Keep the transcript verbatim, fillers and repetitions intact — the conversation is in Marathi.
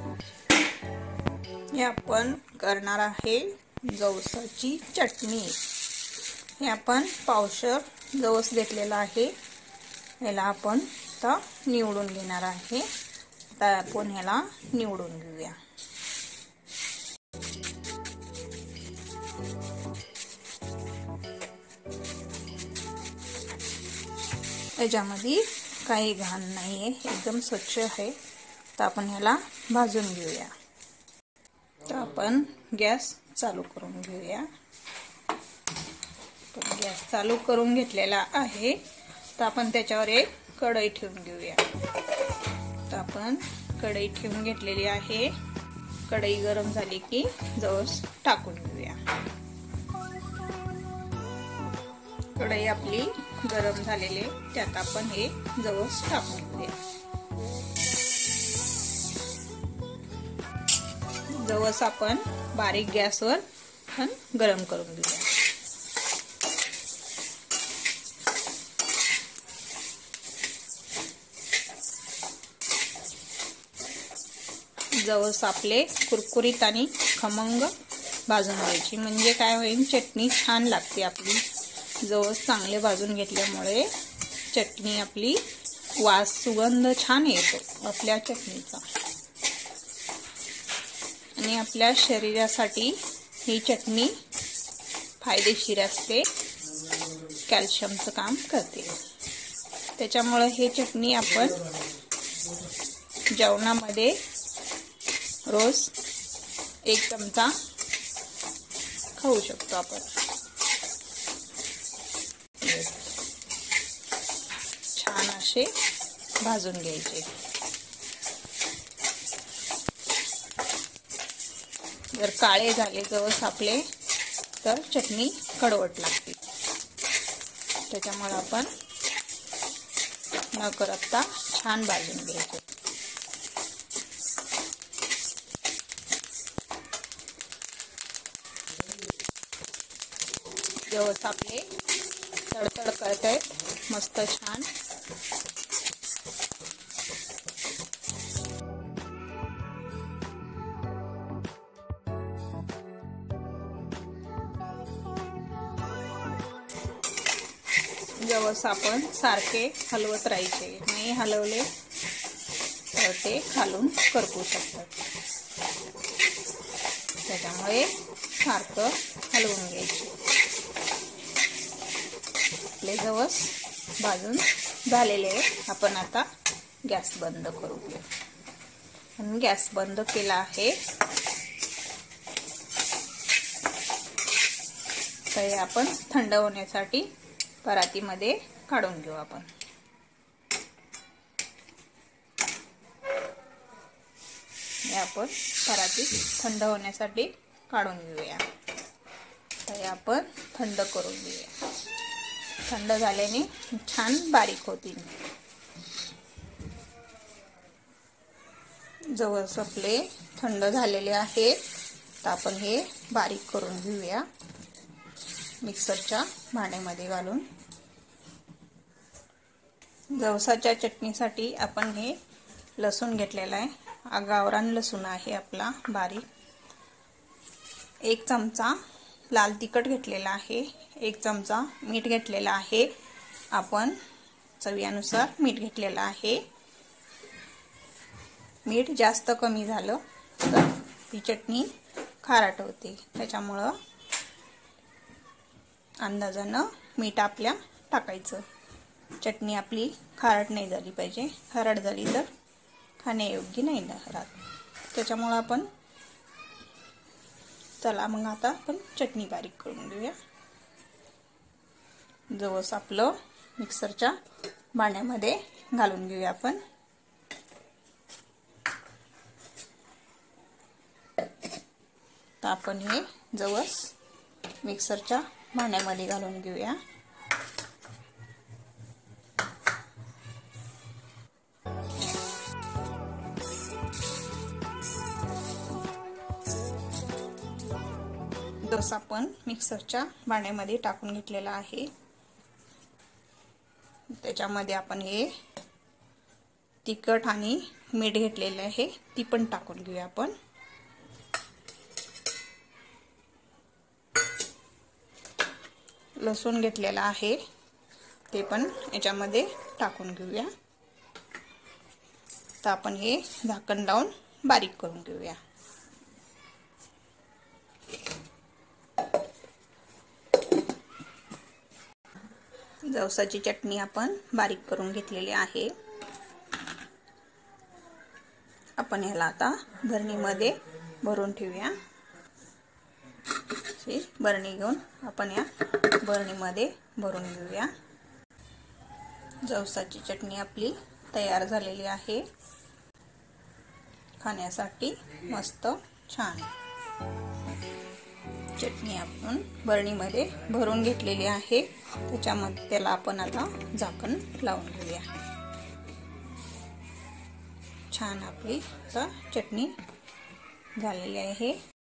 हे आपण करणार आहे जवसाची चटणी। हे आपण पावशर जवस घेतलेला आहे, याला आपण आता निवडून घेणार आहे। आता आपण ह्याला निवडून घेऊया। याच्यामध्ये काही घाण नाहीये, एकदम स्वच्छ आहे। तर आपण ह्याला भाजून घेऊया। तर आपण गॅस चालू करून घेऊया। तर गॅस चालू करून घेतलेला आहे। तर आपण त्याच्यावर एक कढई ठेवून घेऊया। तर आपण कढई ठेवून घेतलेली आहे। कढई गरम झाली की जवस टाकून घेऊया। कढई आपली गरम झालेली आहे, त्यात आपण हे जवस टाकून घेऊया। जवस आपण बारीक गॅसवर पण गरम करून घेऊया। जवस आपले कुरकुरीत आणि खमंग भाजून घ्यायची, म्हणजे काय होईल, चटणी छान लागते आपली। जवस चांगले भाजून घेतल्यामुळे चटणी आपली वास सुगंध छान येतो आपल्या चटणीचा, आणि आपल्या शरीरासाठी ही चटणी फायदेशीर असते, कॅल्शियमचं काम करते। त्याच्यामुळे हे चटणी आपण जेवणामध्ये रोज एक चमचा खाऊ शकतो आपण। छान असे भाजून घ्यायचे। जर काळे झाले जवस आपले तर चटणी कडवट लागते। त्याच्यामुळे आपण न करता छान भाजून घ्यायचे। जवस आपले तडतड करत आहेत मस्त छान। जवस आपण सारखे हलवत राहायचे, नाही हलवले तर ते खालून करपू शकतात। त्याच्यामुळे सारखं हलवून घ्यायचे। आपले जवस भाजून झालेले आहे। आपण आता गॅस बंद करूया। आणि गॅस बंद केला आहे। तर हे आपण थंड होण्यासाठी परातीमध्ये काढून घेऊ आपण। हे आपण परातीत थंड होण्यासाठी काढून घेऊया। तर हे आपण थंड करून घेऊया। थंड झाल्याने छान बारीक होतील। जवस आपले थंड झालेले आहेत, तर आपण हे बारीक करून घेऊया मिक्सरच्या भांड्यामध्ये घालून। जवसाच्या चटणीसाठी आपण हे लसूण घेतलेला आहे, गावरान लसूण आहे आपला बारीक। एक चमचा लाल तिखट घेतलेला आहे, एक चमचा मीठ घेतलेला आहे, आपण चवीनुसार मीठ घेतलेला आहे। मीठ जास्त कमी झालं तर ही चटणी खारट होते, त्याच्यामुळं अंदाजानं मीठ आपल्या टाकायचं। चटणी आपली खारट नाही झाली पाहिजे, खारट झाली तर खाण्यायोग्य नाही राहत। त्याच्यामुळं आपण चला मग आता आपण चटणी बारीक करून घेऊया। जवस आपलं मिक्सरच्या भांड्यामध्ये घालून घेऊया आपण। तर आपण हे जवस मिक्सरच्या भांड्यामध्ये घालून घेऊया। जवस आपण मिक्सरच्या भांड्यामध्ये टाकून घेतलेला आहे। त्याच्यामध्ये आपण हे तिखट आणि मीठ घेतलेलं आहे ती पण टाकून घेऊया आपण। लसूण घेतलेला आहे ते पण याच्यामध्ये टाकून घेऊया। तर आपण हे झाकण लावून बारीक करून घेऊया। जवसाची चटणी आपण बारीक करून घेतलेली आहे। आपण याला आता भरणीमध्ये भरून ठेवूया। अशी बरणी घेऊन आपण या बरणीमध्ये भरून घेऊया। जवसाची चटणी आपली तयार झालेली आहे। खाण्यासाठी मस्त छान चटणी आपण बरणीमध्ये भरून घेतलेली आहे। त्याच्यामध्ये त्याला आपण आता झाकण लावून घेऊया। छान आपली चटणी झालेली आहे।